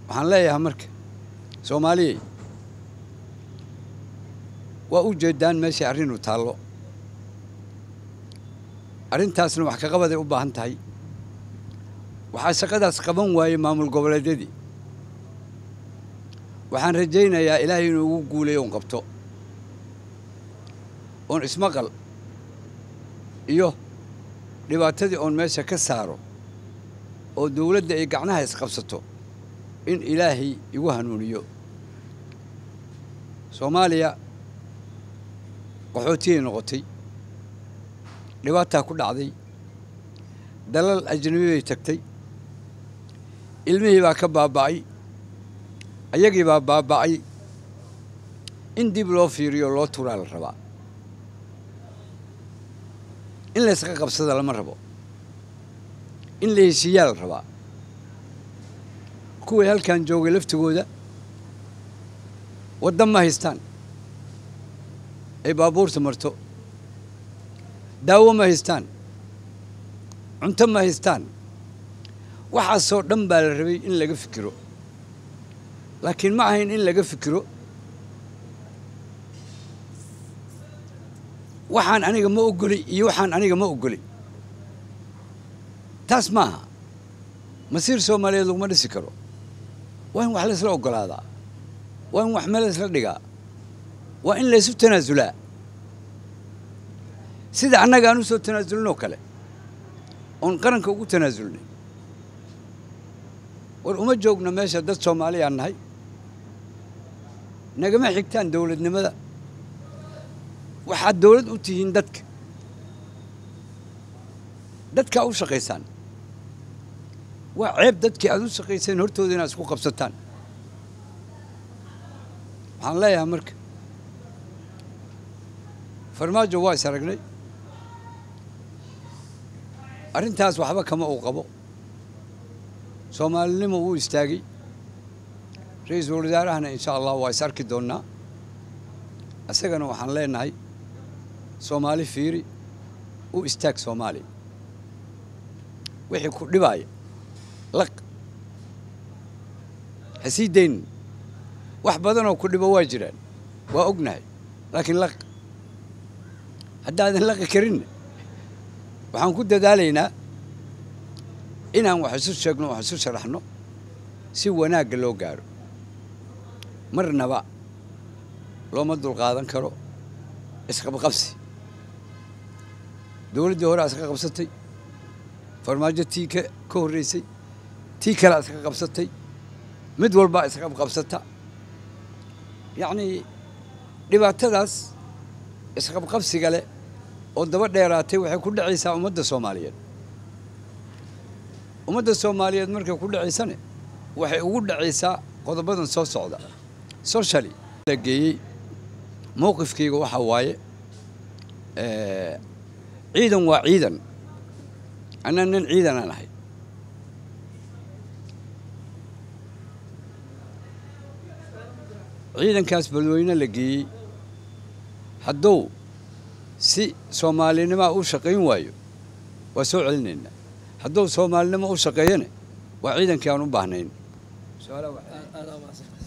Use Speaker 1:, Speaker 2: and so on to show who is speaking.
Speaker 1: waxaan leeyahay marka Soomaaliyeed waa u jeedaan meesha arrin u taalo arrintaasna wax ka qabad ay u baahan tahay waxa shaqadaas qaban waayay maamul goboleedyadii waxaan rajaynayaa Ilaahay inuu ugu guuleeyo oo qabto oo ismaqal iyo dhibaatadii oo meesha ka saaro oo dawladda ay gacnaha isqabsato in Ilaahay igu hanuuniyo Soomaaliya qaxootiye noqotay dhibaato ku dhacday dalal ajnabi ay tagtay ilmihii baa ka baaba'ay ayagii baa baaba'ay in dib loo fiiriyo loo tuuraa la rabaa in la iska qabsada lama rabo in la heshiiyaa la rabaa kuwii halkan joogay laftigooda waddan ma haystaan ay baabuurta marto daawo ma haystaan cunto ma haystaan waxaasoo dhan baa la rabay in laga fikiro laakiin ma ahayn in laga fikiro waxaan aniga ma ogoli iyo waxaan aniga ma ogoli taas maaha masiir Soomaaliyeed laguma dhisi karo waa in wax la isla ogolaadaa waa in wax meel isla dhigaa waa in la isu tanaasulaa sida annaga aanu soo tanaasulno kale on qaranka ugu tanaasulnay war uma joogno meesha dad Soomaali aan nahay nagama xigtaan dawladnimada waxa dawlad u tihiin dadka u shaqeeysan waa ceeb dadkii aad u shaqeeysan hortooda inaad isku qabsataan waxaan leeyahay marka farmaajo waa isaragnay arrintaas waxba kama uu qabo Soomaalinimo uu istaagay ra'iisul wasaarahana insha Allah waa isarki doonaa asagana waxaan leenahay Soomaali fiiri u istaag Soomaali wixii ku dhibay laq hasiideen wax badan oo ku dhibo waa jiraan waa ognahay laakiin laq haddaadan laqi karin waxaan ku dadaalaynaa inaan wax isu sheegno wax isu sharaxno si wanaag loo gaaro marnaba looma dul qaadan karo isqabqabsi dawladda hore iska qabsatay farmaajo tii ka horeysay tii kale iska qabsatay mid walba iska qabsata yani dhibaatadaas isqabqabsiga leh oo daba dheeraatay waxay ku dhacaysaa ummadda Soomaaliyeed markay ku dhacaysana waxay ugu dhacaysaa qodobadan soo socda socially la geeyay mowqifkayga waxa waaye ciidan waa ciidan nin ciidan aan ahay ciidankaas balweyne la geeyay hadduu si Soomaalinimo u shaqayn waayo waa soo celinayna hadduu Soomaalinimo u shaqeeyana waa ciidankii aan u baahnayn su'aalaha